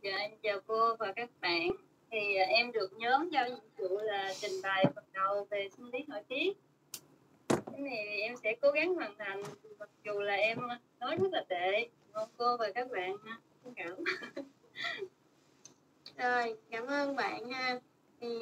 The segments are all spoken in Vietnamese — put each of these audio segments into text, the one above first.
Dạ, em chào cô và các bạn. Thì em được nhóm giao nhiệm vụ là trình bày phần đầu về sinh lý nội tiết. Cái này em sẽ cố gắng hoàn thành, mặc dù là em nói rất là tệ. Mong cô và các bạn thông cảm. Rồi, cảm ơn bạn ha. Thì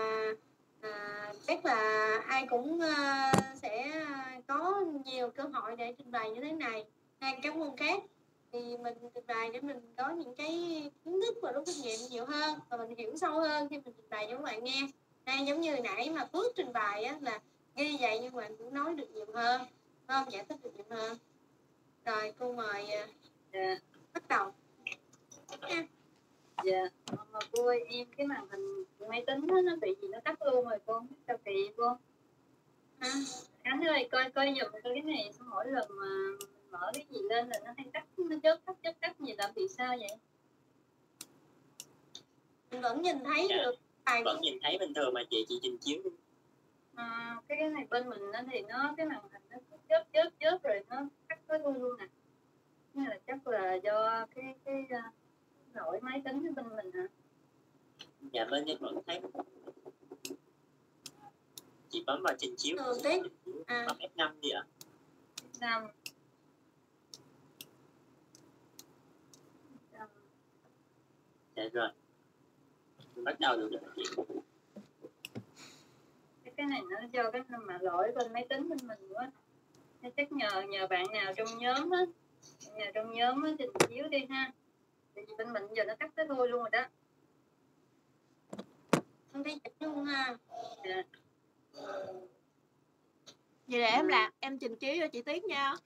chắc là ai cũng sẽ có nhiều cơ hội để trình bày như thế này. Hai các môn khác thì mình trình bày để mình có những cái kiến thức và rút kinh nghiệm nhiều hơn và mình hiểu sâu hơn khi mình trình bày cho các bạn nghe. Đây giống như nãy mà Phước trình bày á, là ghi vậy nhưng mà cũng nói được nhiều hơn, đúng không? Giải thích được nhiều hơn. Rồi cô mời bắt đầu nha. Dạ, mà cô ơi, em cái màn hình máy tính đó, nó bị gì nó tắt luôn rồi cô, sao kỳ cô? Khánh ơi, coi giùm cái này, xong mỗi lần mà mở cái gì lên là nó hay tắt, nó chớp tắt gì là bị sao vậy? Mình vẫn nhìn thấy được. Vẫn nhìn thấy bình thường mà chị trình chiếu. Cái này bên mình nó thì nó cái màn hình nó chớp rồi nó tắt tới luôn nè. Nên là chắc là do cái lỗi máy tính của bên mình hả? Dạ bên em vẫn thấy. Chị bấm vào trình chiếu. Bấm F5 đi ạ. F5. Dạ rồi. Bắt đầu được rồi chị. Cái này nó do cái mà lỗi bên máy tính bên mình quá. Nên chắc nhờ bạn nào trong nhóm á, trình chiếu đi ha. Tại vì bên mình giờ nó tắt tới thôi luôn rồi đó. Không thấy chỉnh luôn ha. Dạ. Vậy để em trình chiếu cho chị Tuyết nha.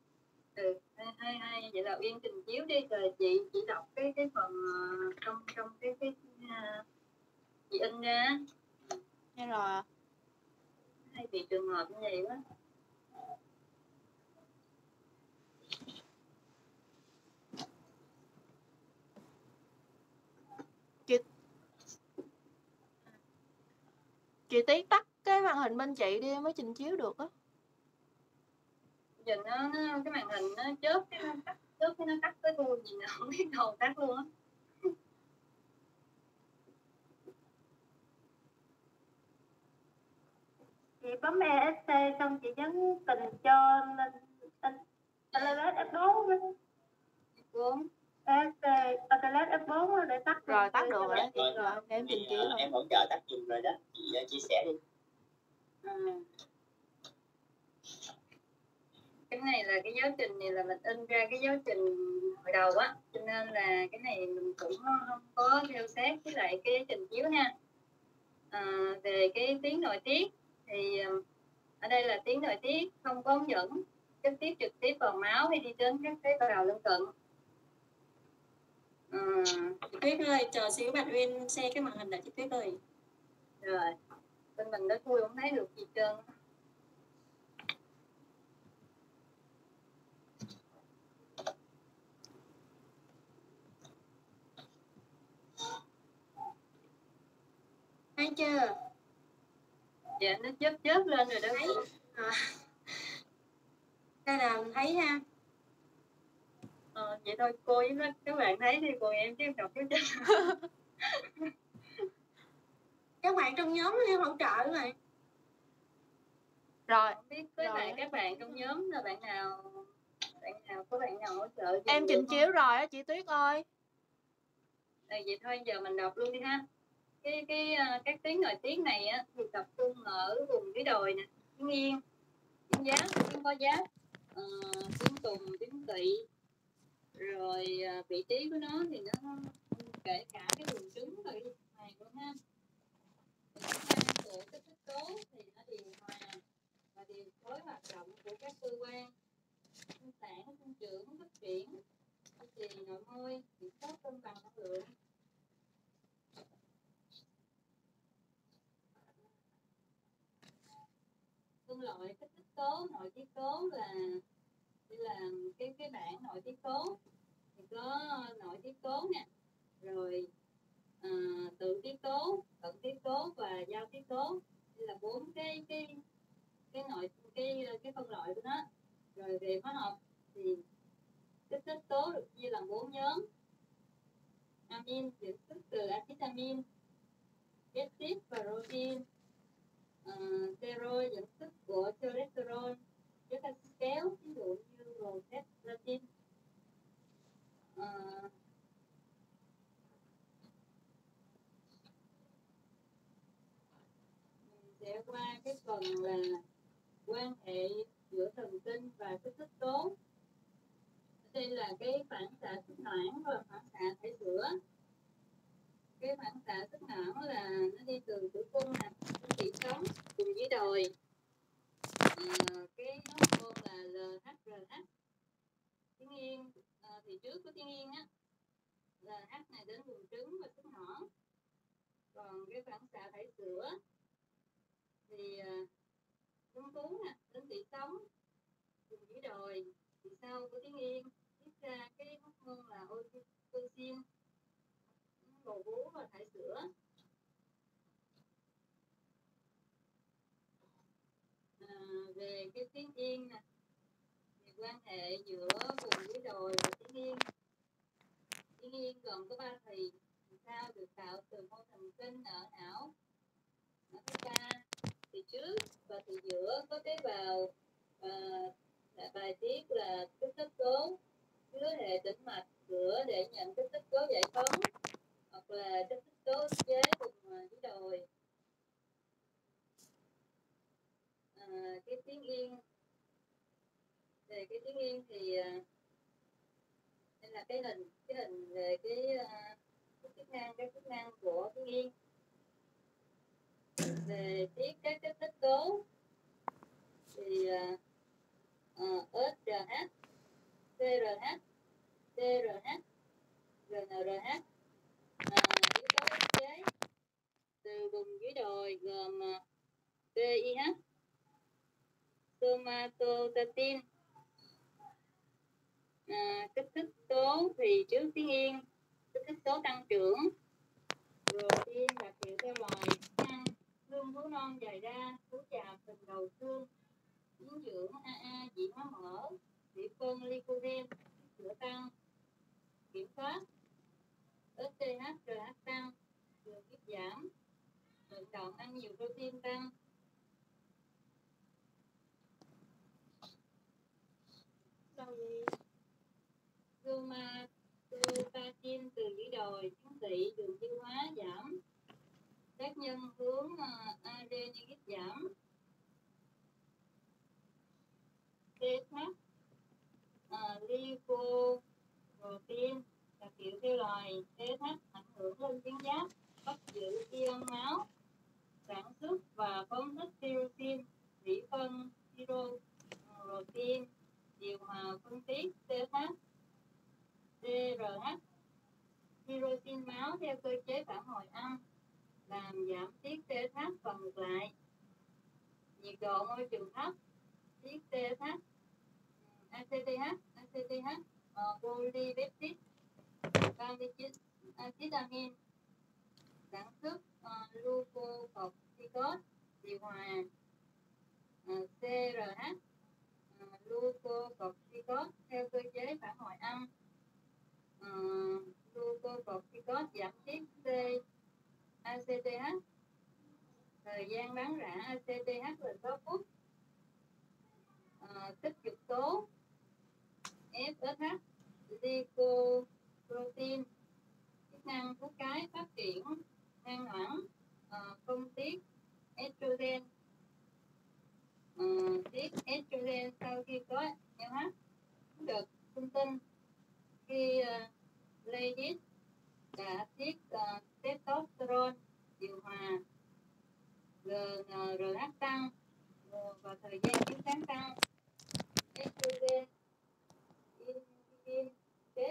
Hay vậy là Uyên trình chiếu đi rồi chị đọc cái phần trong cái chị in ra. Nghe rồi. Hay bị trường hợp như vậy quá. Chị Tuyết tắt cái màn hình bên chị đi mới trình chiếu được á. Giờ nó cái màn hình nó chớp cái nó tắt tới thôi gì nào không biết đâu tắt luôn á. Chị bấm ESC xong chị nhấn tình cho lên F4 F4 ESC F4 để tắt rồi tắt được rồi để em trình chiếu rồi. Em hỗ trợ tắt giùm rồi đó, chị chia sẻ đi. Cái này là cái giáo trình này là mình in ra cái giáo trình hồi đầu á, cho nên là cái này mình cũng không có theo sát với lại cái trình chiếu ha. Về cái tuyến nội tiết thì ở đây là tuyến nội tiết không có ống dẫn trực tiếp vào máu hay đi đến các tế bào lân cận. Chị Tuyết ơi, chờ xíu Bạch Uyên xe cái màn hình lại chị Tuyết ơi. Rồi, bên mình nó thui không thấy được gì trơn. Thấy chưa? Dạ, nó chớp lên rồi đó. Thấy. Đây là mình thấy ha. Vậy thôi cô với các bạn thấy đi, còn em chứ đọc cái chân. Các bạn trong nhóm em hỗ trợ các bạn. Rồi. Không biết với lại các bạn trong nhóm là bạn nào có bạn nào hỗ trợ gì? Em trình chiếu rồi á chị Tuyết ơi. Vậy thôi giờ mình đọc luôn đi ha. Các tuyến nội tiết này á thì tập trung ở vùng dưới đồi nè, tuyến yên, tuyến giáp, tuyến có giáp, tuyến tùng, tuyến tỵ. Rồi vị trí của nó thì nó kể cả cái buồng trứng rồi này luôn ha. Của kích thích tố thì nó điều hòa và điều phối hoạt động của các cơ quan sinh sản, sinh trưởng, phát triển, duy trì nội môi, kiểm soát cân bằng năng lượng. Phân loại kích thích tố, nội tiết tố là đây là cái bảng nội tiết tố thì có nội tiết tố nè, rồi tự tiết tố, cận tiết tố và giao tiết tố. Đây là 4 cái phân loại của nó. Rồi về hóa học thì kích thích tố được chia làm 4 nhóm: amin dẫn xuất từ acetamin, peptide và protein. Steroid dẫn xuất của cholesterol, chất axit béo, ví dụ như prostaglandin. Mình sẽ qua cái phần là quan hệ giữa thần kinh và kích thích tố. Đây là cái phản xạ xuất noãn và phản xạ thải sữa. Cái phản xạ xuất noãn là nó đi từ tử cung nè, đến tủy sống cùng với đồi. Cái hormone là LHRH. Tiếng Yên thì trước của tiếng Yên á, LH này đến buồng trứng và xuất nỏ. Còn cái phản xạ thải sữa thì lung tú nè, đến tủy sống cùng với đồi. Thì sau của tiếng Yên tiết ra cái hormone là oxytocin, bầu vú và thải sữa. Về cái tiếng Yên nè, thì quan hệ giữa vùng dưới đồi và tiếng Yên. Tiếng Yên gồm có 3 thì sao được tạo từ mô thần kinh ở não. Nó có 3 thì trước và thì giữa có tế bào bài tiết là kích thích tố chứa hệ tĩnh mạch cửa để nhận kích thích tố giải phóng hoặc là kích thích tố ức chế vùng dưới đồi. Cái tiếng Yên, về cái tiếng Yên thì đây là cái hình về cái chức năng của tiếng Yên. Về tiết các kích thích tố thì SRH, CRH, TRH, GNRH. Yếu tố ức chế từ vùng dưới đồi gồm PIH, somatostatin. Kích thích tố thì trước tiếng Yên kích thích tố tăng trưởng, protein đặc hiệu theo loài ăn, xương thú non dài ra, thú chạp từng đầu xương, dinh dưỡng AA, dị hóa mỡ, thủy phân lycopene, sữa tăng, kiểm soát, STH, RH tăng, đường huyết giảm, vận động ăn nhiều protein tăng. Sau đây somatostatin từ dưới đồi chứng tỵ đường tiêu hóa giảm, tác nhân hướng adrenaline giảm. TSH, lipoprotein đặc hiệu theo loài. TSH ảnh hưởng lên tuyến giáp, bắt giữ ion máu, sản xuất và phóng thích tyrosine, thủy phân tyrosine, điều hòa phân tiết. TSH, TRH, tyrosine máu theo cơ chế phản hồi âm, làm giảm tiết TSH và ngược lại. Nhiệt độ môi trường thấp, tiết TSH, ACTH, polypeptide, acetamin, sản xuất glucocorticoid, điều hòa. CRH, glucocorticoid theo cơ chế phản hồi âm, glucocorticoid giảm tiết ACTH, thời gian bán rã ACTH là 6 phút. Tích cực tố FSH, lipoprotein, chức năng của cái phát triển năng hoãn, phân tiết estrogen. Tiết estrogen sau khi có LH được thông tin khi ladies đã tiết testosterone, điều hòa. GNRH tăng và thời gian chiếu sáng tăng. Estrogen, insulin,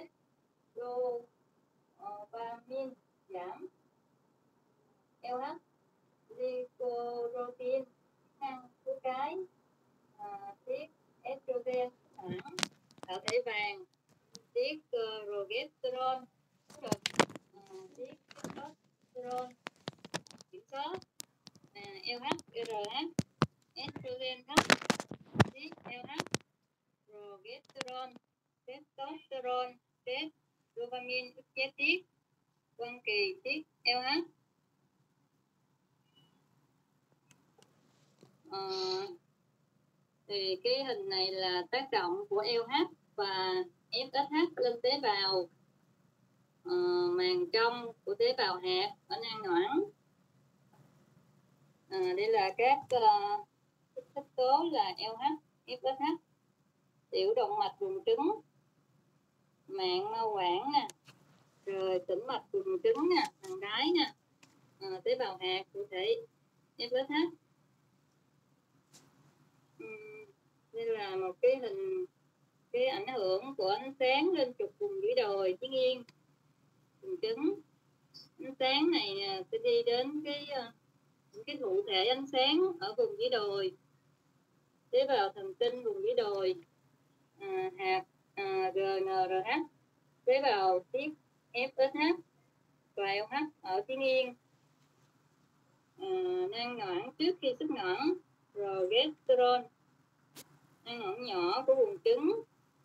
dopamine giảm. LH, lipoprotein, năng của cái tiết estrogen thẳng, tạo thể vàng, tiết progesterone, tiết testosterone, kiểm soát. LH, RH, estrogen thấp, tiết LH, progesterone, testosterone, dopamine ức chế tiết. kỳ tiết LH. Thì cái hình này là tác động của LH và FSH lên tế bào màng trong của tế bào hạt ở nang noãn. Đây là các kích thích tố là LH, FSH, tiểu động mạch buồng trứng, mạng mao quản nè, rồi tĩnh mạch buồng trứng nè, thằng đáy nè, tế bào hạt cụ thể FSH. Đây là một cái hình, cái ảnh hưởng của ánh sáng lên trục vùng dưới đồi Chiến Yên, buồng trứng. Ánh sáng này sẽ đi đến cái thụ thể ánh sáng ở vùng dưới đồi, tế bào thần kinh vùng dưới đồi, hạt GNRH, tế bào tiết FSH và LH ở Chiến Yên, nang noãn trước khi xuất noãn, progesterone, nang noãn nhỏ của buồng trứng,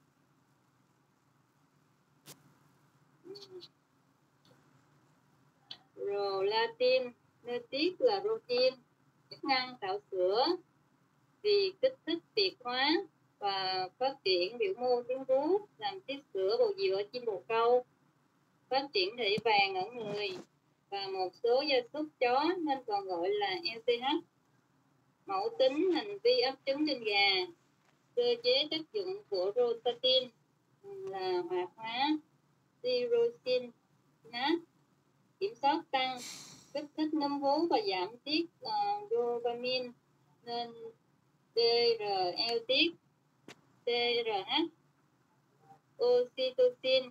prolactin, nơi tiết là protein, chức năng tạo sữa vì kích thích biệt hóa và phát triển biểu mô tuyến vú, làm tiết sữa bầu dịu ở chim bồ câu, phát triển thể vàng ở người và một số gia súc chó nên còn gọi là LCH. Mẫu tính hành vi ấp trứng trên gà, cơ chế tác dụng của rostatin là hoạt hóa tyrosine, kiểm soát tăng kích thích nấm vú và giảm tiết dopamine nên DRL tiết TRH, oxytocin,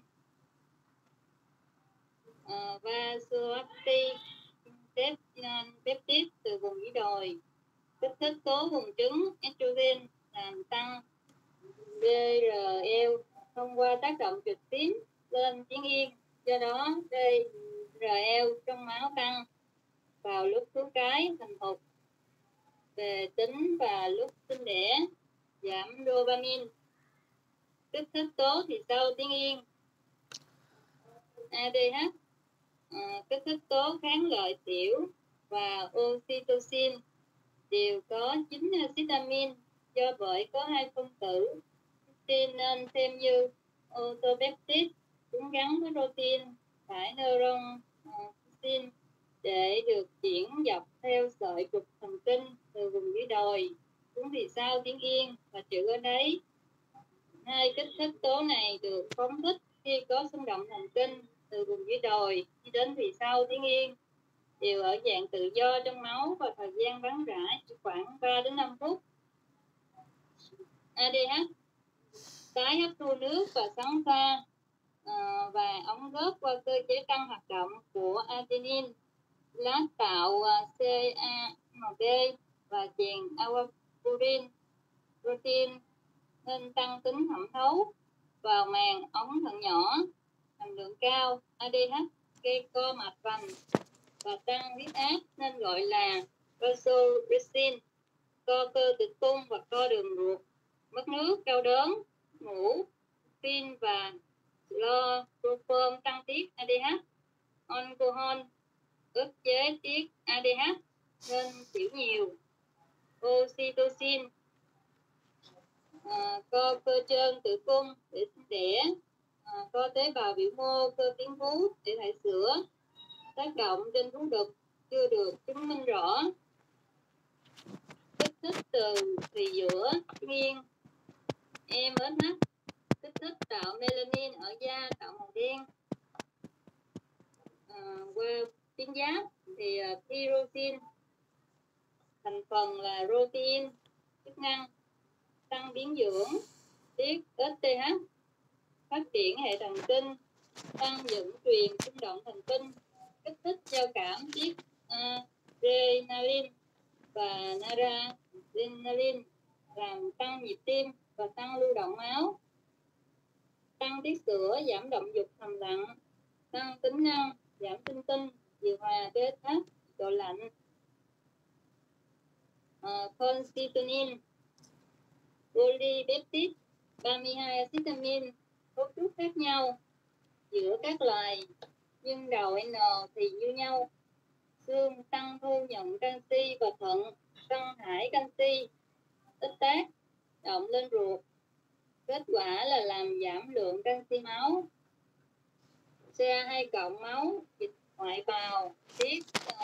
vasoactive peptide từ vùng dưới đồi, kích thích tố buồng trứng estrogen làm tăng DRL thông qua tác động trực tiếp lên Chiến Yên. Do đó DRL trong máu tăng vào lúc cứu cái thành thục về tính và lúc sinh đẻ, giảm dopamine. Kích thích tố thì sau Chiến Yên, ADH, kích thích tố kháng lợi tiểu và oxytocin đều có 9 acetamin, do bởi có 2 phân tử nên thêm như autopeptide, chúng gắn với protein phải neuron để được chuyển dọc theo sợi trục thần kinh từ vùng dưới đồi xuống thì sau Chiến Yên và chữ ở đấy. 2 kích thích tố này được phóng thích khi có xung động thần kinh từ vùng dưới đồi đi đến thì sau Chiến Yên, đều ở dạng tự do trong máu và thời gian bắn rãi chỉ khoảng 3 đến 5 phút. ADH tái hấp thu nước và xoắn pha và ống góp qua cơ chế tăng hoạt động của adenine, lát tạo CAMP và chèn aquaporin protein nên tăng tính thẩm thấu vào màng ống thận nhỏ. Hàm lượng cao ADH gây co mạch vành và tăng huyết áp nên gọi là vasopressin, co cơ tử cung và co đường ruột, mất nước, đau đớn, ngủ, pin và chloroform tăng tiết ADH. Alcohol ức chế tiết ADH nên tiểu nhiều. Oxytocin co cơ trơn tử cung để sinh đẻ, co tế bào biểu mô cơ tuyến vú để thải sữa. Tác động trên vú đực chưa được chứng minh rõ. Kích thích từ thùy giữa nghiêng MSH, kích thích tạo melanin ở da tạo màu đen. Qua tuyến giáp thì tyrosine, thành phần là protein, chức năng tăng biến dưỡng, tiết STH, phát triển hệ thần kinh, tăng dẫn truyền xung động thần kinh, kích thích giao cảm tiết adrenaline và noradrenaline, làm tăng nhịp tim và tăng lưu động máu, tăng tiết sữa, giảm động dục thầm lặng, tăng tính năng, giảm tinh tinh, điều hòa pH, độ lạnh. Calcitonin, polypeptide, 32 acetamin, cấu trúc khác nhau giữa các loài nhưng đầu N thì như nhau. Xương tăng thu nhận canxi và thận tăng thải canxi, tích tác động lên ruột. Kết quả là làm giảm lượng canxi máu. Ca2+ máu dịch ngoại bào tiết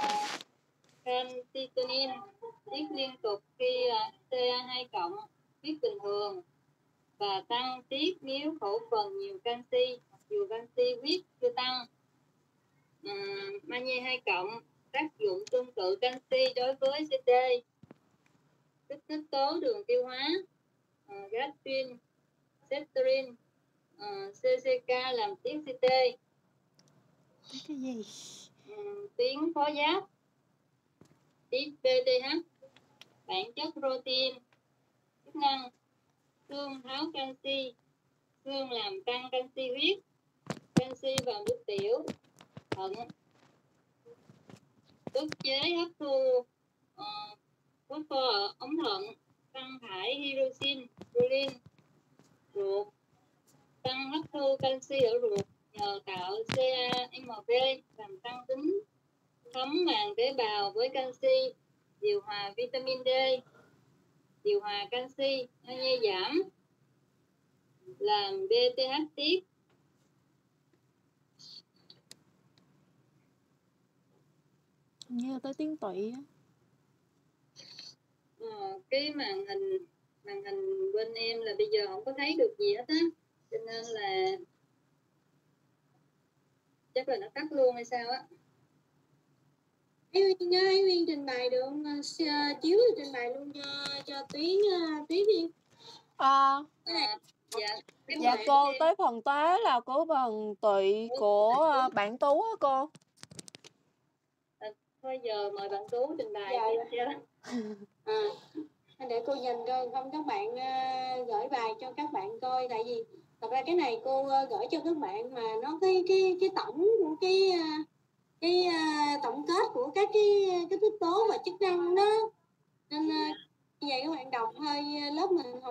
calcitonin tiết liên tục khi Ca2+ tiết bình thường và tăng tiết nếu khẩu phần nhiều canxi, mặc dù canxi huyết chưa tăng. Magie 2+ tác dụng tương tự canxi đối với CT, kích thích tố đường tiêu hóa, gastrin, cetrin, CCK làm tiết CT. Cái gì? Tuyến phó giáp, tiết PTH, bản chất protein, chức năng xương tháo canxi, xương làm tăng canxi huyết, canxi vào nước tiểu, thận ức chế hấp thu phosphor ở ống thận, tăng thải hydroxin, proline, ruột, tăng hấp thu canxi ở ruột nhờ tạo CAMP, làm tăng tính thấm màng tế bào với canxi, điều hòa vitamin D, điều hòa canxi, magie giảm, làm BTH tiết. Như tới tiếng tụy á. Cái màn hình bên em là bây giờ không có thấy được gì hết á, cho nên là chắc là nó tắt luôn hay sao á. Thái Nguyên trình bày được không? Chiếu trình bày luôn cho Tuyến đi. Dạ cô, tới phần tế là của phần tụy của bạn Tú á cô. Thôi giờ mời bạn Tú trình bày. Để cô nhìn coi, không các bạn gửi bài cho các bạn coi, tại vì thật ra cái này cô gửi cho các bạn mà nó cái tổng của cái tổng kết của các cái thức tố và chức năng đó, nên như vậy các bạn đọc hơi lớp mình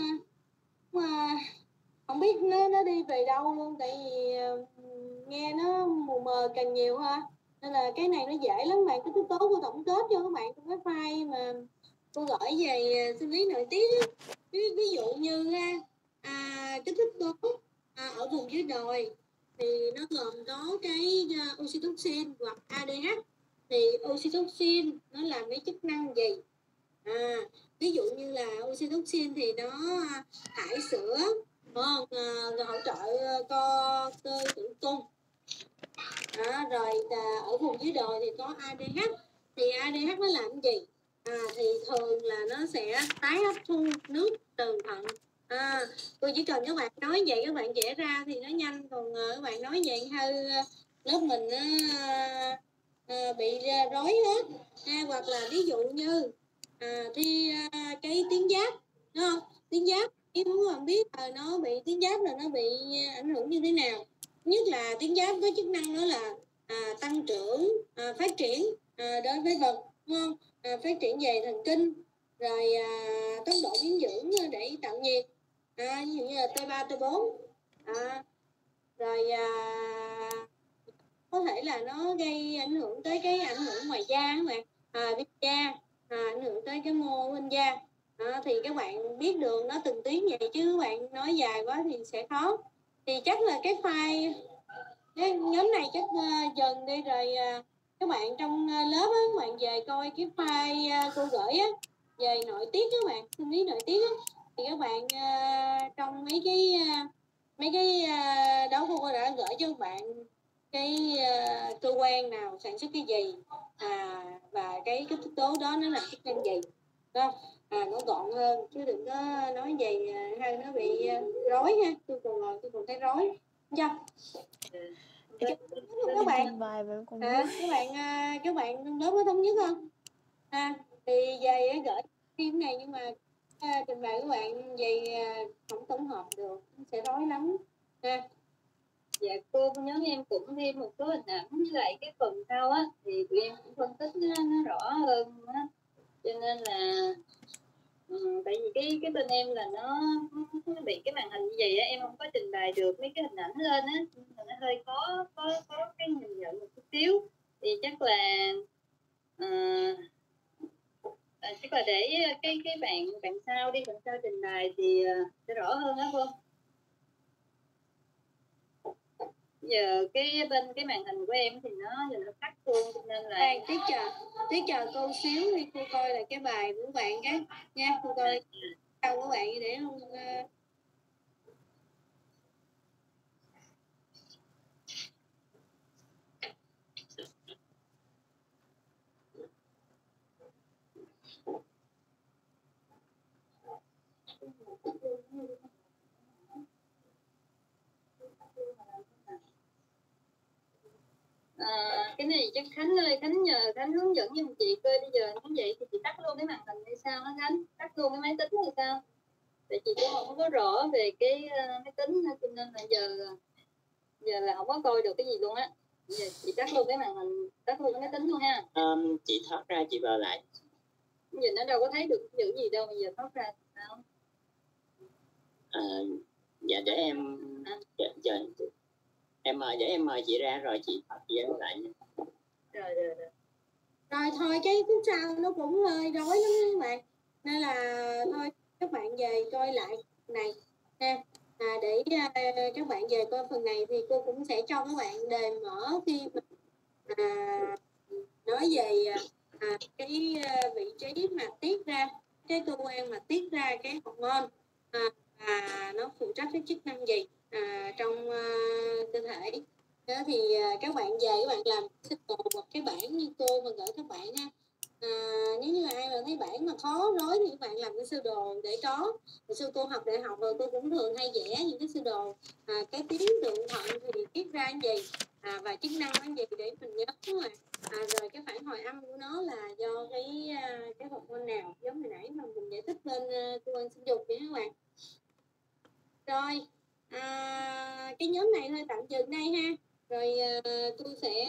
không biết nó đi về đâu luôn, tại vì nghe nó mù mờ càng nhiều ha, nên là cái này nó dễ lắm bạn. Cái thức tố của tổng kết cho các bạn trong cái file mà cô gửi về sinh lý nội tiết á. Ví dụ như cái thức tố ở vùng dưới đồi thì nó gồm có cái oxytocin hoặc ADH. Thì oxytocin nó làm cái chức năng gì? Ví dụ như là oxytocin thì nó thải sữa, hỗ trợ co cơ tử cung. Rồi ở vùng dưới đồi thì có ADH. Thì ADH nó làm gì? Thì thường là nó sẽ tái hấp thu nước từ thận. Tôi chỉ cần các bạn nói vậy các bạn vẽ ra thì nó nhanh, còn các bạn nói vậy hơi lớp mình bị rối hết. Hoặc là ví dụ như cái tuyến giáp, đúng không? Tuyến giáp, nếu muốn bạn biết nó bị tuyến giáp là nó bị ảnh hưởng như thế nào. Nhất là tuyến giáp có chức năng đó là tăng trưởng, phát triển đối với vật, đúng không? Phát triển về thần kinh, rồi tốc độ biến dưỡng để tạo nhiệt, ví dụ như là T3, T4, rồi có thể là nó gây ảnh hưởng tới cái ảnh hưởng ngoài da các bạn, viêm da, ảnh hưởng tới cái mô bên da. Thì các bạn biết được nó từng tuyến vậy, chứ các bạn nói dài quá thì sẽ khó. Thì chắc là cái file cái nhóm này chắc dần đi, rồi các bạn trong lớp á, các bạn về coi cái file cô gửi á, về nội tiết các bạn, sinh lý nội tiết á, thì các bạn trong mấy cái đó cô đã gửi cho các bạn cái cơ quan nào sản xuất cái gì, và cái thức tố đó nó làm chức năng gì đó. Nó gọn hơn, chứ đừng có nói vậy hay nó bị rối ha. Tôi còn thấy rối, chưa? Các bạn các bạn trong lớp có thống nhất không? Thì về gửi phim này, nhưng mà trình bày các bạn về không tổng hợp được, sẽ rối lắm. Dạ cô nhớ em cũng thêm một số hình ảnh, với lại cái phần sau á thì tụi em cũng phân tích nó rõ hơn á, cho nên là Tại vì cái bên em là nó bị cái màn hình như vậy á, em không có trình bày được mấy cái hình ảnh lên á, nó hơi có cái nhìn nhận một chút xíu, thì chắc là chắc là để cái bạn sau đi, bạn sau trình bày thì sẽ rõ hơn đó cô. Giờ cái bên cái màn hình của em thì nó cắt luôn, cho nên là Tí chờ cô xíu đi, cô coi là cái bài của bạn cái nha, cô coi câu của bạn để không cái này chắc Khánh ơi, Khánh nhờ Khánh hướng dẫn giùm chị coi, bây giờ như vậy thì chị tắt luôn cái màn hình hay sao hả Khánh? Tắt luôn cái máy tính hay sao? Tại chị cũng không có rõ về cái máy tính cho nên là giờ là không có coi được cái gì luôn á. Bây giờ chị tắt luôn cái màn hình, tắt luôn cái máy tính luôn ha. Chị thoát ra chị vào lại. Giờ nó đâu có thấy được chữ gì đâu, bây giờ thoát ra sao? Dạ để em em mời chị ra rồi chị thoát chị vào lại nha. Rồi. Rồi thôi cái phút sau nó cũng hơi rối lắm các bạn, nên là thôi các bạn về coi lại này nha. Để các bạn về coi phần này thì cô cũng sẽ cho các bạn đề mở khi mà nói về cái vị trí mà tiết ra cái cơ quan mà tiết ra cái hormone và nó phụ trách cái chức năng gì trong cơ thể. Đó thì các bạn về các bạn làm sơ đồ một cái bảng như cô mà gửi các bạn ha. Nếu như ai mà thấy bảng mà khó rối thì các bạn làm cái sơ đồ để có. Hồi xưa cô học đại học rồi cô cũng thường hay vẽ những cái sơ đồ cái tuyến thượng thận thì tiết ra cái gì và chức năng cái gì để mình nhớ rồi. Rồi cái phản hồi âm của nó là do cái hormone nào, giống hồi nãy mà mình giải thích bên cơ quan sinh dục vậy các bạn. Rồi cái nhóm này thôi tạm dừng đây ha. Rồi tôi sẽ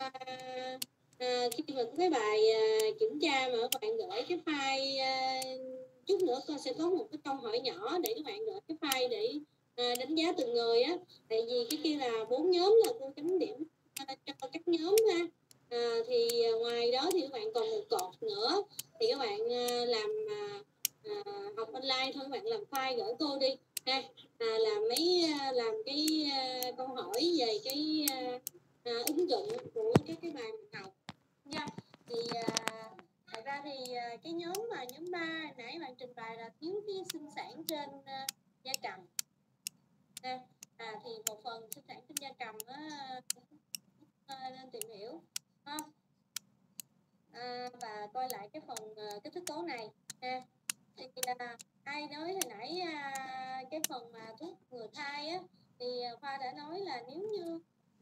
khi mà có cái bài kiểm tra mà các bạn gửi cái file chút nữa con sẽ có một cái câu hỏi nhỏ để các bạn gửi cái file để đánh giá từng người á. Tại vì cái kia là 4 nhóm là cô chấm điểm cho các nhóm ha. Thì ngoài đó thì các bạn còn một cột nữa thì các bạn làm học online thôi, các bạn làm file gửi cô đi ha. Làm cái câu hỏi về cái ứng dụng của cái bài mình học nha. Thì thật ra thì cái nhóm 3 nãy bạn trình bày là thiếu cái sinh sản trên gia cầm thì một phần sinh sản trên gia cầm nên tìm hiểu không? Và coi lại cái phần cái thức tố này thì ai nói hồi nãy cái phần mà thuốc ngừa thai á thì Khoa đã nói là nếu như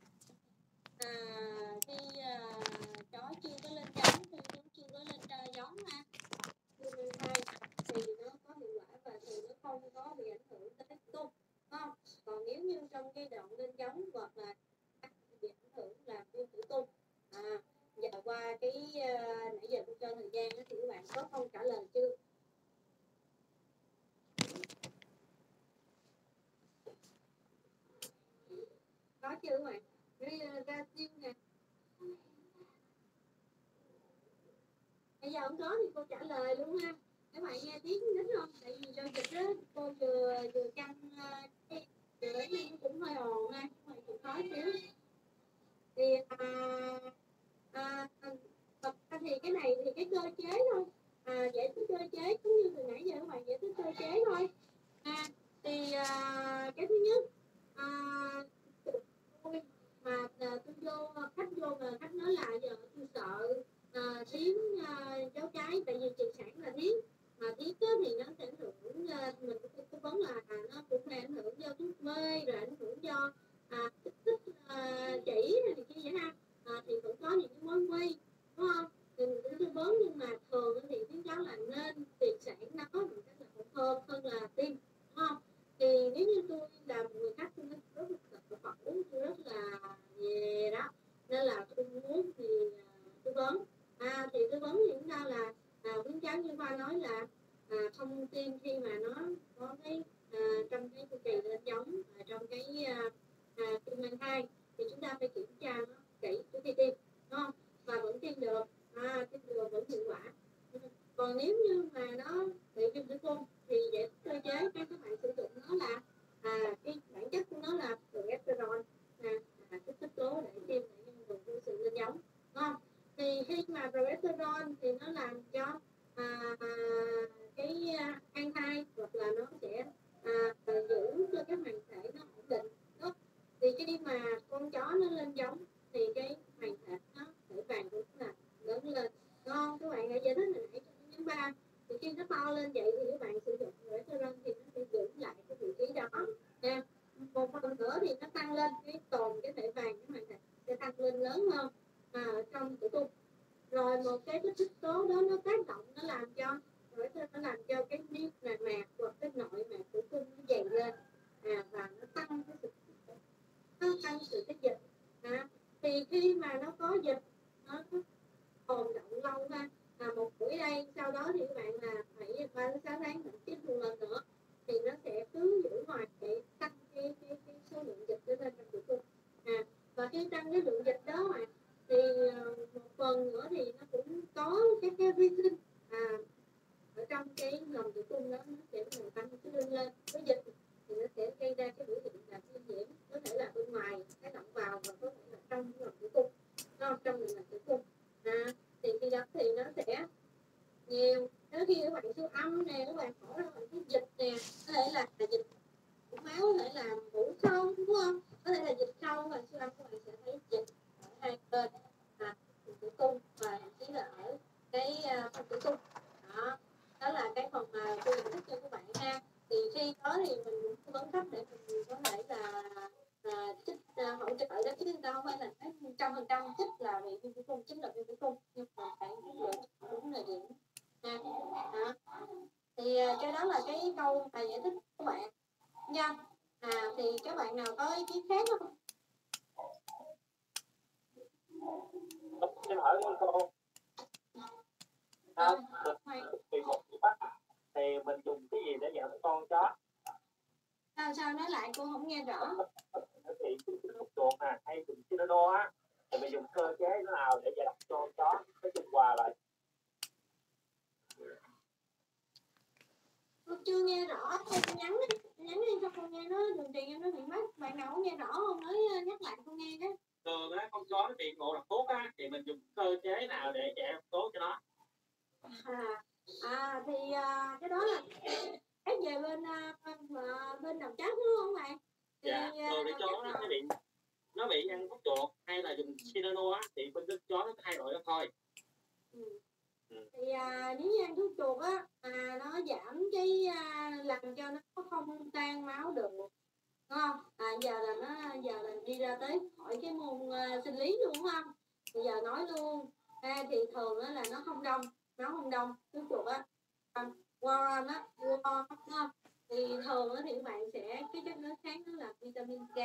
khi chó chưa có lên giống, khi chú chưa có lên giống chưa lên thai thì nó có hiệu quả và thì nó không có bị ảnh hưởng tới tung, không? Còn nếu như trong cái đoạn lên giống hoặc là bị ảnh hưởng làm viêm tử cung. Giờ qua cái nãy giờ tôi cho thời gian thì các bạn có câu trả lời chưa? Có chưa các bạn? Ra tiêu nè. Bây giờ không có thì cô trả lời luôn ha. Các bạn nghe tiếng nín không? Tại vì do dịch đó cô vừa căng cái vừa ấy nên cũng hơi ồn ha. Các bạn chịu khó xíu. Thì thật ra thì cái này thì cái cơ chế thôi. Giải thích cơ chế cũng như từ nãy giờ các bạn giải thích cơ chế thôi. Thì cái thứ nhất tôi mà tôi khách vô mà khách nói là giờ tôi sợ thiến cháu trái, tại vì trực sản là thiến mà thiến thì nó sẽ ảnh hưởng mình cũng tư vấn là nó cũng sẽ ảnh hưởng do thuốc mê, rồi ảnh hưởng do kích thích chỉ hay gì kia vậy ha. Thì cũng có những cái mối nguy đúng không? Thì mình cũng tư vấn, nhưng mà thường thì khuyến cáo là nên tiệt sản nó một cách là hỗn hợp hơn là tiêm, đúng không? Thì nếu như tôi là một người khách, tôi rất là phật uống, tôi rất là về đó, nên là tôi muốn thì tư vấn. Thì tư vấn thì chúng ta là khuyến cáo như Khoa nói là không tiêm khi mà nó có cái trong cái chu kỳ lên giống trong cái khi mang thai, thì chúng ta phải kiểm tra nó kỹ trước khi tiêm, đúng không? Và vẫn tiêm được, tiêm được vẫn hiệu quả. Còn nếu như mà nó bị viêm tử cung thì để cơ chế các bạn sử dụng nó là cái bản chất của nó là progesterone, kích thích tố để tiêm để nhân vật sự lên giống, đúng không? Thì khi mà progesterone thì nó làm cho cái mang thai, hoặc là nó sẽ giữ cho cái màng thể nó ổn định, đó. Thì khi mà con chó nó lên giống thì cái màng thể nó thể vàng cũng là lớn lên, ngon. Các bạn hãy giải thích hồi nãy trong nhóm 3, thì khi nó to lên vậy thì các bạn sử dụng progesterone thì nó sẽ giữ lại cái vị trí đó nha. Một phần nữa thì nó tăng lên cái tồn cái thể vàng, cái màng thể sẽ tăng lên lớn hơn trong tử cung. Rồi một cái kích thích tố đó nó tác động, nó làm cho cái niêm mạc hoặc cái nội mạc tử cung nó dày lên và nó tăng cái sự tiết dịch. Thì khi mà nó có dịch, nó tồn động lâu ha, một buổi đây, sau đó thì các bạn là phải 3 đến 6 tháng nữa tiếp tục lần nữa, thì nó sẽ cứ giữ hoài để tăng cái số lượng dịch lên trong tử cung. Và khi tăng cái lượng dịch đó thì một phần nữa thì nó cũng có cái vi sinh ở trong cái lòng tử cung đó, nó sẽ tăng cái lên với dịch, thì nó sẽ gây ra cái biểu hiện là viêm nhiễm, có thể là bên ngoài cái động vào và có thể là trong lòng tử cung, trong lòng tử cung. Thì khi đó thì nó sẽ nhiều. Nếu khi các bạn siêu âm nè, các bạn hỏi là cái dịch nè, có thể là dịch của máu, có thể là mũi sâu, đúng không? Có thể là dịch sâu, và siêu âm các bạn sẽ thấy dịch ở hai bên tử cung và chỉ là ở cái phần tử cung. Đó là cái phần mà tôi giải thích cho các bạn ha. Thì khi đó thì mình tư vấn cách để mình có thể là chích hỗ trợ đó, chứ người ta không phải là 100% chích là bị viêm tử cung, chích là viêm tử cung, nhưng mà phải đúng thời điểm. Thì cái đó là cái câu mà giải thích của bạn nha. Thì các bạn nào có ý kiến khác không? Xin hỏi cô, vì một bắt thì mình dùng cái gì để giảm con chó? Sao nói lại, cô không nghe rõ. Thì thuốc chuột hay dùng Synodol á, thì mình dùng cơ chế thế nào để giảm cho con chó cái trung hòa lại? Cô chưa nghe rõ, cô nhắn đi cho cô nghe, nó đường truyền em nó bị mất. Bạn nào có nghe rõ không, nói nhắc lại cô nghe cái. Thường á, con chó nó bị ngộ độc thuốc á, thì mình dùng cơ chế nào để giảm tố cho nó? Thì cái đó là ép về bên đồng trắng đúng không bạn? Dạ, thường để cho nó bị ăn thuốc chuột hay là dùng Synodol á, thì bên chó nó thay đổi đó thôi. Thì nếu như ăn thuốc chuột á, nó giảm cái làm cho nó không tan máu được, đúng không? Giờ là đi ra tới khỏi cái môn sinh lý luôn, đúng không? Bây giờ nói luôn. Thì thường á là nó không đông thuốc chuột á, warren á, đúng không? Thì thường á thì các bạn sẽ cái chất đối kháng đó là vitamin K.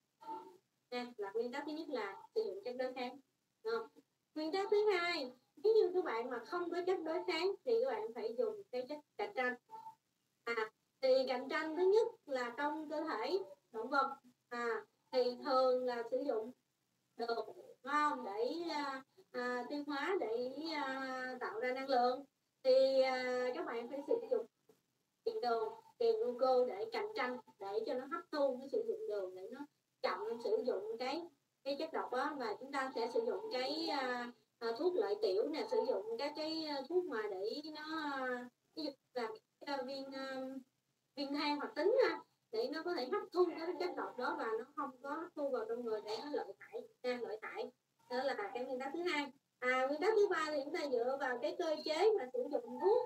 Là nguyên tắc thứ nhất là sử dụng chất đối kháng. Nguyên tắc thứ hai, nếu như các bạn mà không có chất đối kháng thì các bạn phải dùng cái chất cạnh tranh. Thì cạnh tranh thứ nhất là trong cơ thể động vật, thì thường là sử dụng đường, đúng không? Để tiêu hóa, để tạo ra năng lượng. Thì các bạn phải sử dụng tiền đường, tiền glucose để cạnh tranh, để cho nó hấp thu cái sử dụng đường, để nó chậm sử dụng cái chất độc đó. Và chúng ta sẽ sử dụng cái thuốc lợi tiểu nè, sử dụng các cái thuốc mà để nó ví dụ là viên than hoạt tính để nó có thể hấp thu cái chất độc đó và nó không có hấp thu vào trong người để nó lợi hại. Đó là cái nguyên tắc thứ hai. Nguyên tắc thứ ba thì chúng ta dựa vào cái cơ chế mà sử dụng thuốc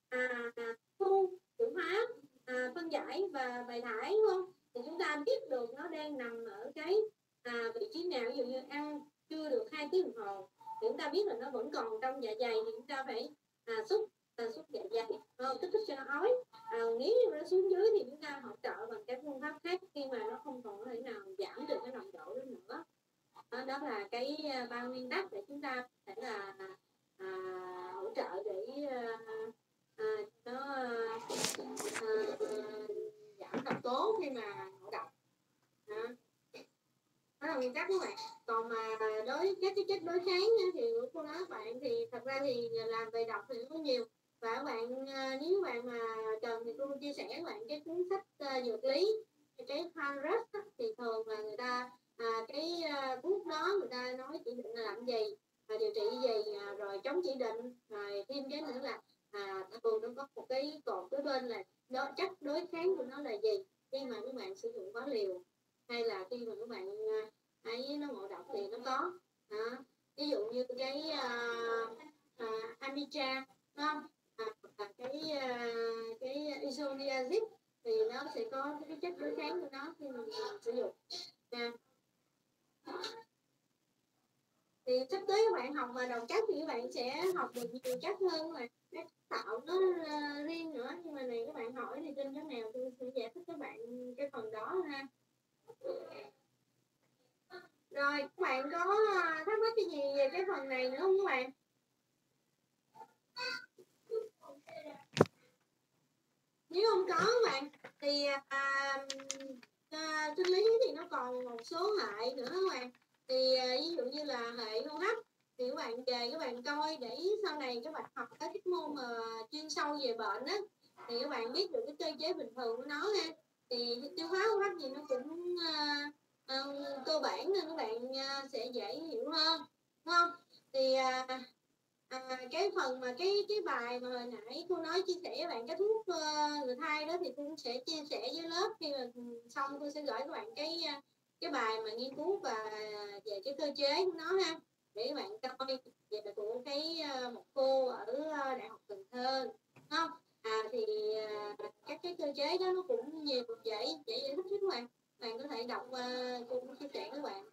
thu, chuyển hóa, phân giải và bài thải, đúng không? Thì chúng ta biết được nó đang nằm ở cái vị trí nào. Ví dụ như ăn chưa được 2 tiếng đồng hồ thì chúng ta biết là nó vẫn còn trong dạ dày, thì chúng ta phải xúc dạ dày, kích thích cho nó ói. Nếu như nó xuống dưới thì chúng ta hỗ trợ bằng các phương pháp khác khi mà nó không còn có thể nào giảm được cái nồng độ đó nữa. Đó là cái 3 nguyên tắc để chúng ta có thể là hỗ trợ để nó các cái chất đối kháng thì cô nói các bạn thì thật ra thì làm về đọc thì có nhiều, và các bạn nếu bạn mà cần thì cô chia sẻ các bạn cái cuốn sách dược lý, cái Harris thì thường là người ta cái thuốc đó người ta nói chỉ định là làm gì, điều trị gì, rồi chống chỉ định, rồi thêm cái nữa là thường nó có một cái cột kế bên là chất đối kháng của nó là gì khi mà các bạn sử dụng quá liều, hay là khi mà các bạn ấy nó ngộ độc thì nó có đó. Ví dụ như cái amitra không, cái isoniazid thì nó sẽ có cái chất đối kháng của nó khi mình sử dụng nha. Thì sắp tới các bạn học mà đầu chất thì các bạn sẽ học được nhiều chất hơn, mà các tạo nó riêng nữa, nhưng mà này các bạn hỏi thì trên cái nào tôi sẽ giải thích các bạn cái phần đó ha. Rồi các bạn có thắc mắc cái gì về cái phần này nữa không các bạn? Nếu không có các bạn thì sinh lý thì nó còn một số hệ nữa các bạn. Thì ví dụ như là hệ hô hấp thì các bạn về các bạn coi để sau này các bạn học các môn mà chuyên sâu về bệnh á, thì các bạn biết được cái cơ chế bình thường của nó ha. Thì tiêu hóa hô hấp gì nó cũng cơ bản nên các bạn sẽ dễ hiểu hơn, đúng không? Thì cái phần mà cái bài mà hồi nãy cô nói chia sẻ với bạn cái thuốc người thai đó thì cô cũng sẽ chia sẻ với lớp, khi mà xong cô sẽ gửi các bạn cái bài mà nghiên cứu và về cái cơ chế của nó ha, để các bạn coi về của cái một cô ở Đại học Cần Thơ, đúng không? Thì các cái cơ chế đó nó cũng nhiều, dễ giải thích với các bạn. Bạn có thể đọc cô cũng chia sẻ với các bạn.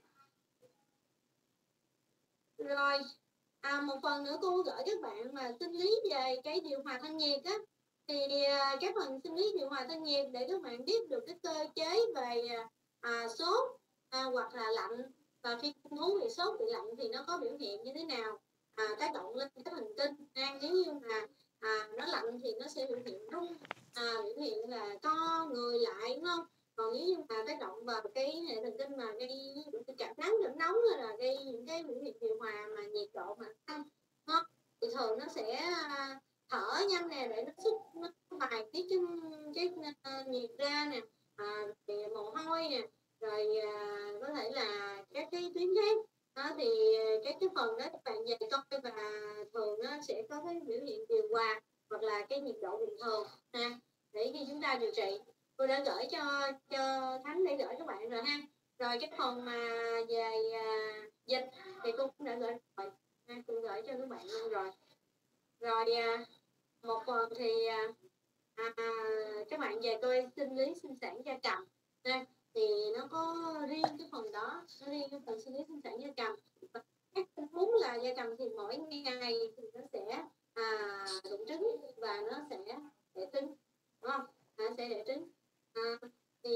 Rồi một phần nữa cô gửi các bạn mà sinh lý về cái điều hòa thân nhiệt á, thì cái phần sinh lý điều hòa thân nhiệt để các bạn biết được cái cơ chế về sốt hoặc là lạnh, và khi uống bị sốt bị lạnh thì nó có biểu hiện như thế nào, tác động lên cái thần kinh. Nếu như mà nó lạnh thì nó sẽ biểu hiện rung, biểu hiện là co người lại, đúng không? Còn nếu như mà tác động vào cái hệ thần kinh mà gây cảm nắng cảm nóng, hay là gây những cái biểu hiện điều hòa mà nhiệt độ mà tăng, thì thường nó sẽ thở nhanh nè, để nó bài tiết cái nhiệt ra nè, thì mồ hôi nè, rồi có thể là các cái tuyến khác đó. Thì cái phần đó các bạn về coi, và thường nó sẽ có cái biểu hiện điều hòa hoặc là cái nhiệt độ bình thường ha, để khi chúng ta điều trị. Tôi đã gửi cho Thánh để gửi các bạn rồi ha. Rồi cái phần mà về dịch thì cô cũng đã gửi rồi, tôi gửi cho các bạn luôn rồi. Rồi một phần thì các bạn về coi sinh lý sinh sản gia cầm ha, thì nó có riêng cái phần đó, nó riêng cái phần sinh lý sinh sản gia cầm. Các tình huống là gia cầm thì mỗi ngày thì nó sẽ đụng trứng và nó sẽ đẻ trứng, đúng không? Nó sẽ đẻ trứng. Thì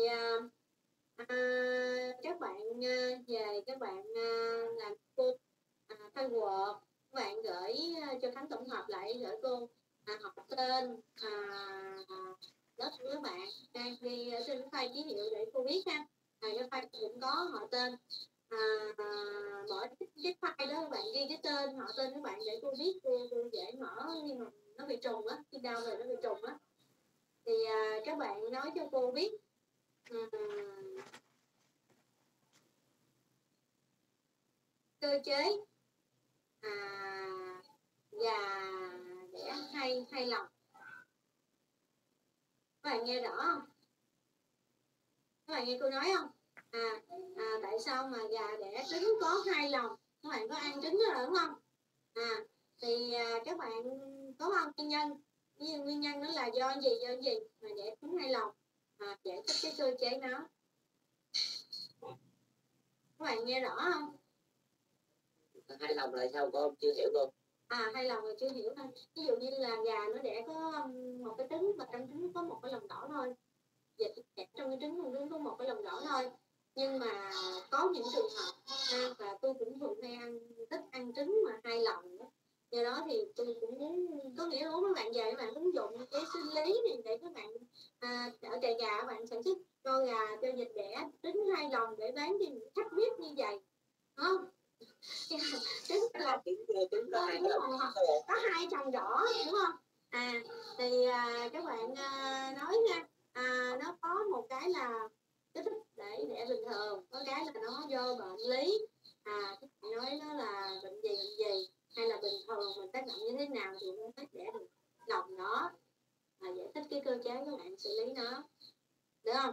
các bạn về các bạn làm cô thay Word, các bạn gửi cho Khánh tổng hợp lại, gửi cô học tên lớp của các bạn đi trên file ký hiệu để cô biết ha. Cái file cũng có họ tên, mỗi cái file đó các bạn ghi cái tên họ tên các bạn để cô biết, cô dễ mở, nhưng mà nó bị trùng á, khi đau rồi nó bị trùng á. Thì các bạn nói cho cô biết cơ chế gà đẻ hai lòng. Các bạn nghe rõ không? Các bạn nghe cô nói không? Tại sao mà gà đẻ trứng có hai lòng? Các bạn có ăn trứng rồi đúng không? Thì các bạn có không nguyên nhân? Nguyên nhân nó là do gì mà đẻ trứng hai lòng? Giải thích cái cơ chế nó. Các bạn nghe rõ không? Hai lòng là sao cô chưa hiểu cô? Hai lòng là chưa hiểu thôi. Ví dụ như là gà nó đẻ có một cái trứng, mà trong trứng có một cái lòng đỏ thôi. Vịt đẻ trong cái trứng có một cái lòng đỏ thôi. Nhưng mà có những trường hợp và tôi cũng thường hay thích ăn trứng mà hai lòng đó. Do đó thì tôi cũng muốn, có nghĩa là các bạn về các bạn ứng dụng cái sinh lý này để các bạn ở trại gà các bạn sản xuất cho gà cho vịt đẻ trứng hai lòng để bán cho những khách VIP như vậy, đúng không? Trứng là trứng có hai đúng chồng rồi, có hai chồng đỏ đúng không? Thì các bạn nói nha, nó có một cái là kích thích để đẻ bình thường, có cái là nó do bệnh lý. Các bạn nói nó là bệnh gì hay là bình thường mình tác động như thế nào thì nó mới đẻ được lòng nó, giải thích cái cơ chế các bạn xử lý nó được không?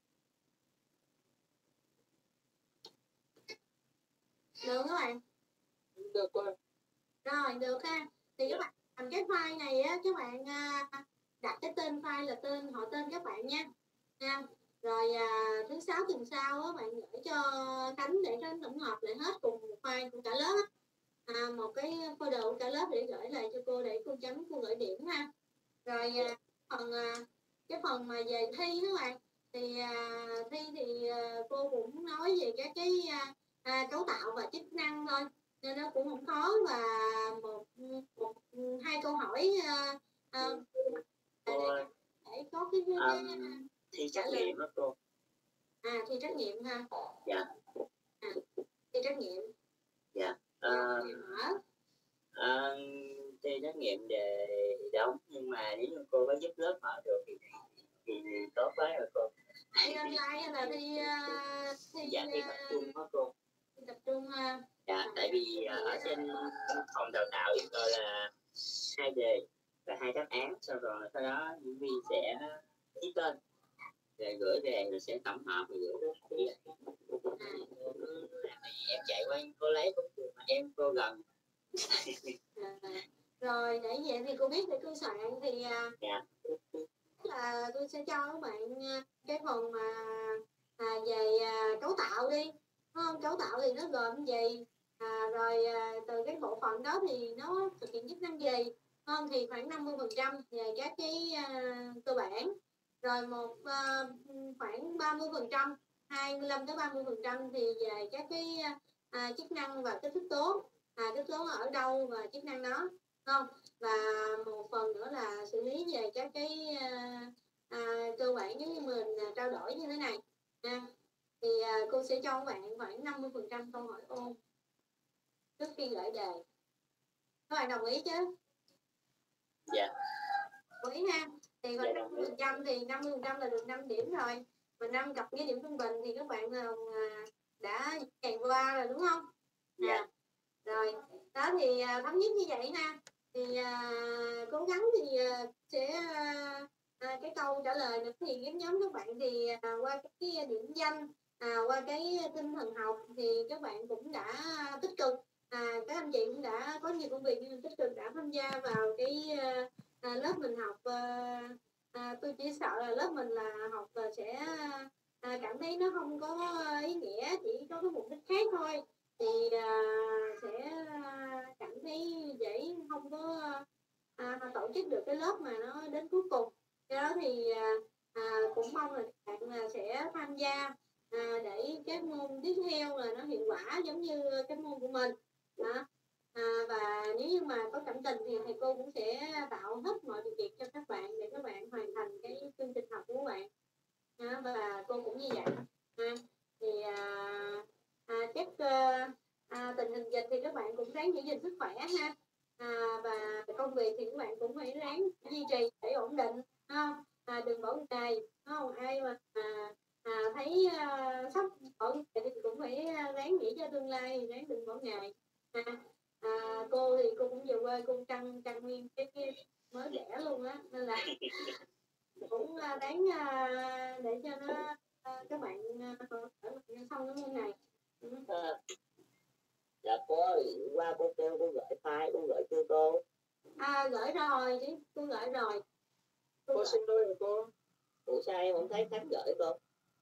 Được các bạn? được cô. Rồi được ha. Thì các bạn làm cái file này á, các bạn đặt cái tên file là họ tên các bạn nha. Rồi thứ 6 tuần sau á, bạn gửi cho Khánh để Khánh tổng hợp lại hết cùng một file của cả lớp á. Một cái folder của cả lớp để gửi lại cho cô để cô chấm cô gửi điểm ha. Rồi cái phần mà về thi các bạn thì thi thì cô cũng nói về các cái cấu tạo và chức năng thôi, nên nó cũng không khó, và hai câu hỏi để có cái thi trắc nghiệm đó cô. Thi trắc nghiệm ha. Dạ. Thi trắc nghiệm. Dạ. Thi trắc nghiệm đề đóng, nhưng mà nếu như cô có giúp lớp mở được thì tốt quá rồi cô. Thi online hay là thi dạ thi tập trung đó cô. Thi tập trung ha. Dạ, tại vì ở trên phòng đào tạo yêu cầu là 2 đề và 2 đáp án, sau đó diễn viên sẽ ký tên rồi gửi về, rồi sẽ tổng hợp rồi gửi về. Em chạy qua cô lấy mà em cô gần. Rồi để vậy thì cô biết để cô soạn thì dạ. là tôi sẽ cho các bạn cái phần mà về cấu tạo đi, đúng không? Cấu tạo thì nó gồm gì, rồi từ cái bộ phận đó thì nó thực hiện chức năng gì, không? Thì khoảng 50% về các cái cơ bản, rồi khoảng 30%, 25-30% thì về các cái chức năng và kích thích tố, kích tố ở đâu và chức năng đó, không? Và một phần nữa là xử lý về các cái cơ bản giống như mình trao đổi như thế này thì cô sẽ cho các bạn khoảng 50% câu hỏi ôn trước khi gửi đề. Các bạn đồng ý chứ? Dạ. Đồng ý ha. Thì khoảng 50% thì 50% là được 5 điểm rồi, mà 5 cặp với điểm trung bình thì các bạn đã kèm qua rồi đúng không? Dạ. Rồi đó thì thống nhất như vậy ha. Thì cố gắng thì sẽ cái câu trả lời nữa thì cái nhóm các bạn thì qua cái điểm danh, qua cái tinh thần học thì các bạn cũng đã tích cực, các anh chị cũng đã có nhiều công việc nhưng tích cực đã tham gia vào cái lớp mình học. Tôi chỉ sợ là lớp mình là học sẽ cảm thấy nó không có ý nghĩa, chỉ có cái mục đích khác thôi, thì sẽ cảm thấy dễ không có tổ chức được cái lớp mà nó đến cuối cùng. Do đó thì cũng mong là các bạn sẽ tham gia để các môn tiếp theo là nó hiệu quả giống như cái môn của mình đó. Và nếu như mà có cảm tình thì thầy cô cũng sẽ tạo hết mọi điều kiện cho các bạn để các bạn hoàn thành cái chương trình học của các bạn và cô cũng như vậy thì các tình hình dịch thì các bạn cũng ráng giữ gìn sức khỏe ha, và công việc thì các bạn cũng phải ráng duy trì để ổn định không? Đừng bỏ nghề không? Ai mà thấy sắp bỏ nghề thì cũng phải ráng nghĩ cho tương lai, ráng đừng bỏ nghề. Cô thì cô cũng về quê cô căng nguyên cái mới đẻ luôn á, nên là cũng đáng để cho nó các bạn xong cái môn này. Dạ cô qua cô kêu cô gửi file, cô gửi chưa cô? Gửi rồi chứ, cô gửi rồi. Cô xin lỗi rồi cô. Ủa sao em không thấy Khánh gửi cô?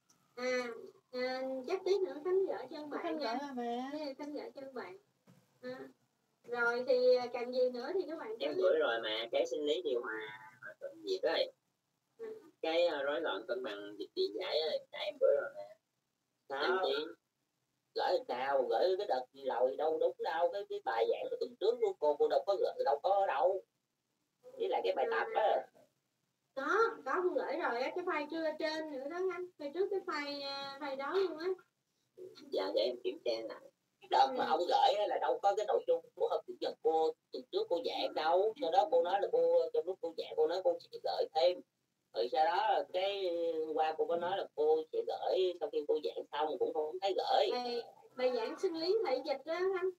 Chắc tí nữa Khánh gửi cho bạn. Khánh gửi mà. Khánh gửi cho bạn. Rồi thì càng gì nữa thì các bạn em gửi rồi mà cái sinh lý điều hòa cận nhiệt ấy, cái rối loạn cân bằng dịch điện giải ấy, em gửi rồi nè. Sao chị gửi nào gửi cái đợt gì rồi đâu đúng đâu, cái bài giảng của tuần trước của cô đâu có gửi, đâu có đâu, với lại cái bài tập á. có cô gửi rồi á, cái file chưa trên nữa đó anh, file trước cái file đó luôn á. Dạ để em kiểm tra lại. đợt mà ông gửi là đâu có cái nội dung của hộp chủ nhật cô từ trước cô dạng đâu. Sau đó cô nói là cô trong lúc cô dạng cô nói cô sẽ gửi thêm, rồi sau đó cái qua cô có nói là cô sẽ gửi sau khi cô dạng xong cũng không thấy gửi. Bài giảng sinh lý thể dịch đó anh.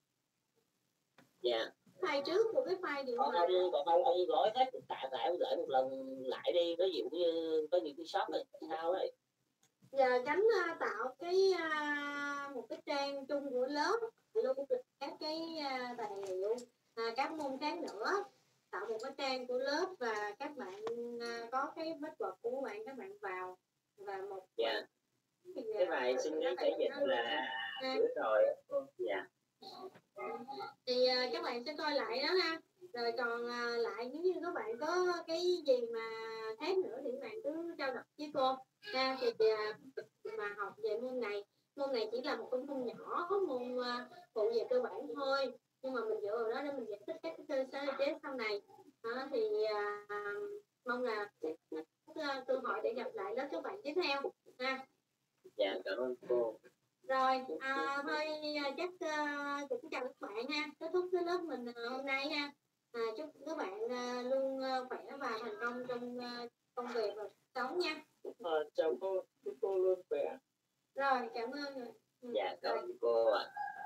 Dạ. File trước của cái file điện thoại. Còn ông gửi hết tại ông gửi một lần lại đi, có dụ như có những cái shop này sao ấy. Giờ Chánh tạo một cái trang chung của lớp lưu các cái tài liệu các môn khác nữa, tạo một cái trang của lớp và các bạn có cái password của các bạn vào và một cái bài sinh lý thể dịch là gửi rồi. Dạ. Thì các bạn sẽ coi lại đó ha. Rồi còn lại nếu như các bạn có cái gì mà khác nữa thì các bạn cứ trao đổi với cô ha. Thì mà học về môn này chỉ là một cái môn nhỏ, môn phụ về cơ bản thôi, nhưng mà mình dựa vào đó để mình giải thích các cái cơ chế sau này đó. Thì mong là cơ hội để gặp lại lớp các bạn tiếp theo ha. Dạ, cảm ơn cô. Rồi, thôi chắc cũng chào các bạn ha. Kết thúc cái lớp mình hôm nay ha. Chúc các bạn luôn khỏe và thành công trong công việc và sống nha. Chào cô, chúc cô luôn khỏe. Rồi, cảm ơn. Dạ, cảm ơn cô ạ.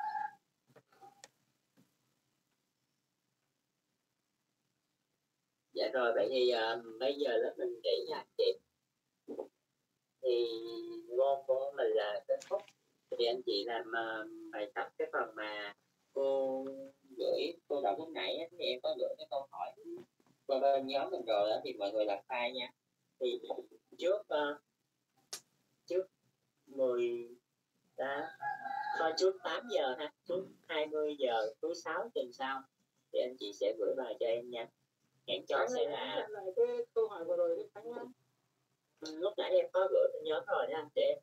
Dạ rồi, vậy thì bây giờ lớp mình nghỉ nha chị. Thì ngôn của mình là kết thúc. Thì anh chị làm bài tập cái phần mà cô gửi, cô đọc lúc nãy thì em có gửi cái câu hỏi qua bên nhóm mình rồi đó, thì mọi người làm file nha. Thì trước 8 giờ ha, trước 20 giờ thứ 6 tuần sau thì anh chị sẽ gửi bài cho em nha. Hẹn chó sẽ là cái câu hỏi vừa rồi anh nha. Lúc nãy em có gửi cho nhóm rồi nha, để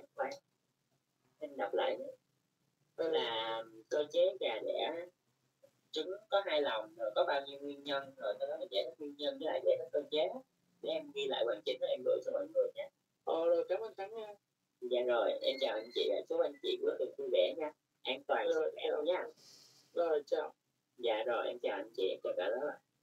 em đọc lại nữa. Đó là cơ chế gà đẻ trứng có 2 lòng, rồi có bao nhiêu nguyên nhân, rồi sau đó là giải thích nguyên nhân với lại giải thích cơ chế. Để em ghi lại hoàn chỉnh rồi em gửi cho mọi người nha. Rồi, cảm ơn Thắng nha. Dạ rồi, em chào anh chị, chúc anh chị bữa tiệc vui vẻ nha, an toàn sức khỏe luôn nha. Rồi, chào. Dạ rồi, em chào anh chị, em chào cả lớp.